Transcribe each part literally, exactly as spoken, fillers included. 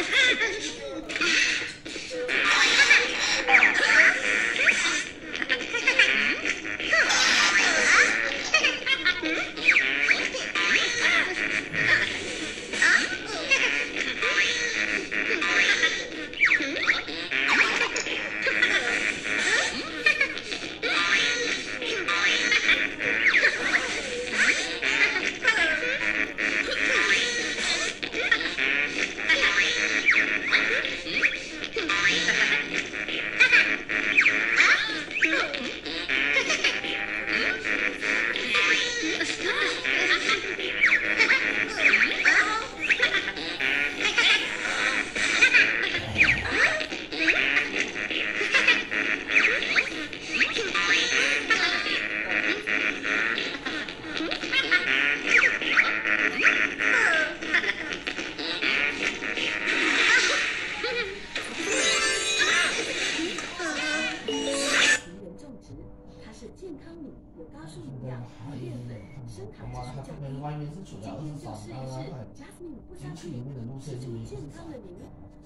机器里面的路线是健康的您。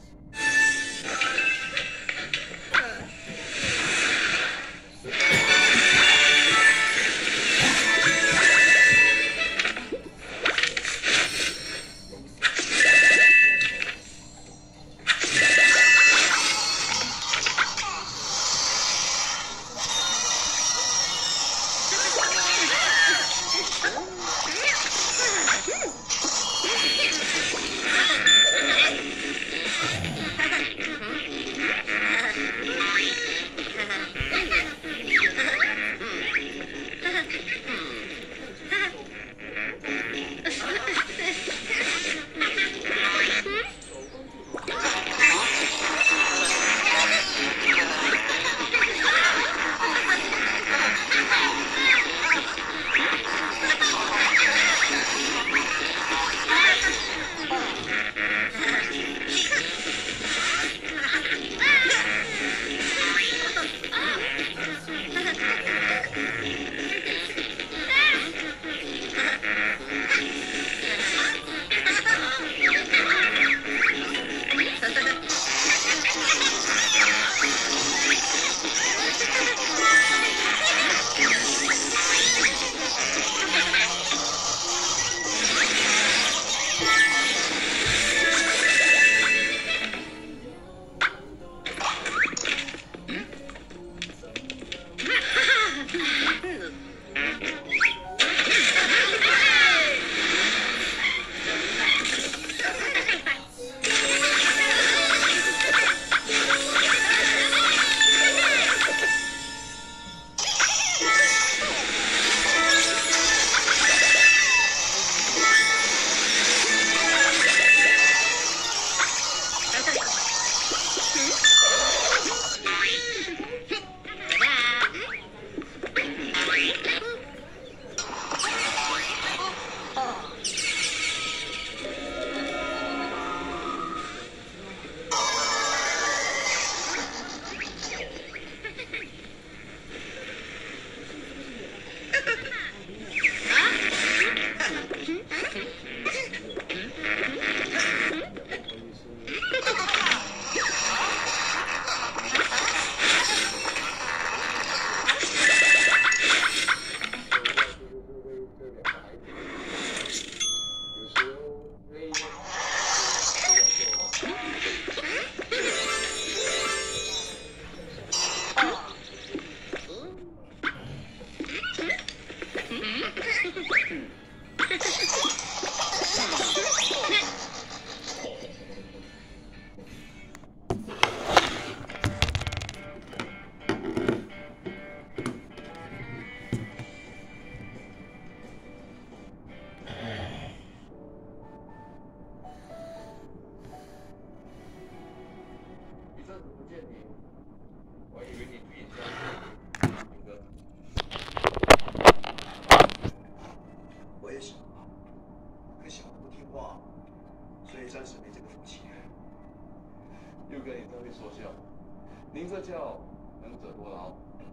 您这叫能者多劳。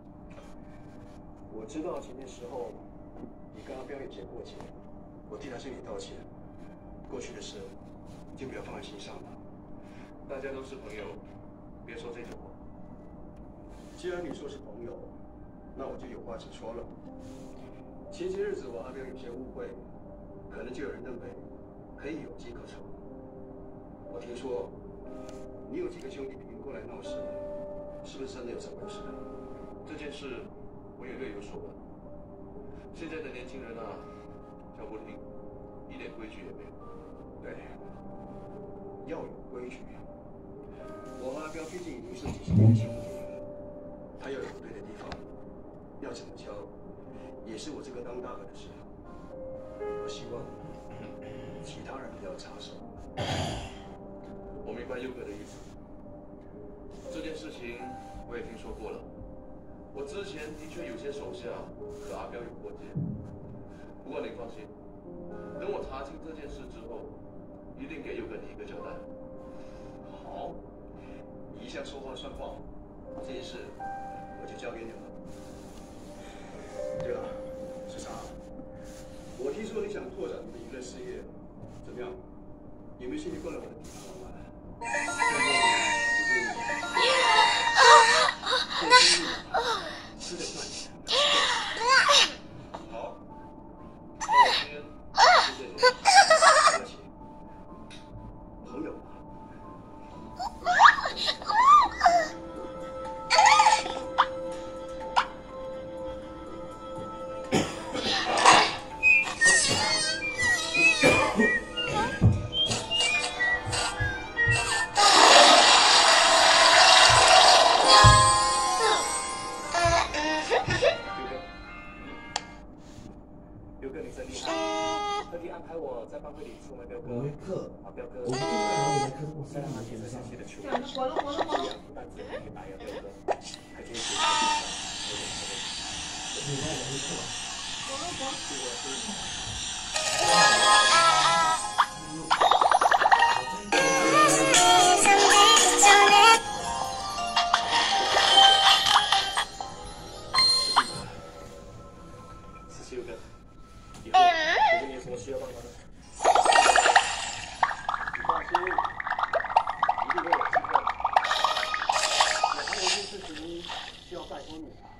我知道前些时候你跟阿彪有些过节，我替他向你道歉。过去的事就不要放在心上了。 大家都是朋友，别说这种话。 既然你说是朋友，那我就有话直说了。前些日子我阿彪有些误会，可能就有人认为可以有机可乘。我听说你有几个兄弟拼过来闹事，是不是真的有这回事？ 这件事我也略有所闻。现在的年轻人啊，叫不听，一点规矩也没有。 对，要有规矩。我和阿彪毕竟已经是几十年的兄弟，他要有不对的地方，要怎么教，也是我这个当大哥的事。我希望其他人不要插手。 我明白佑哥的意思。这件事情我也听说过了。我之前的确有些手下和阿彪有过节，不过您放心，等我查清这件事之后，一定给佑哥你一个交代。 好，你一向说话算话，这件事我就交给你了。对了，是啥？我听说你想拓展你的娱乐事业，怎么样？有没有兴趣过来我的地方玩玩？吃得惯。好，那我先谢谢你，客气。朋友嘛。 我会克，我不知道我在克什么，在哪天上。 这样活了活了活了。 你看我会克。 活了活了。 谢谢佑哥，以后如果你有什么需要帮忙的。放心，一定会有机会。我还有一件事情需要拜托你啊。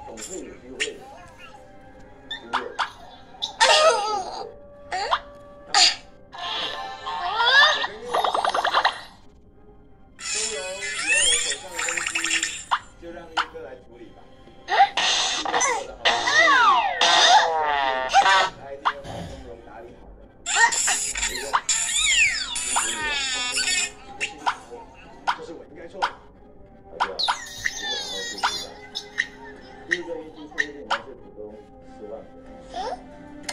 总会有机会的。只有。 第一个预计推荐的是股东十万。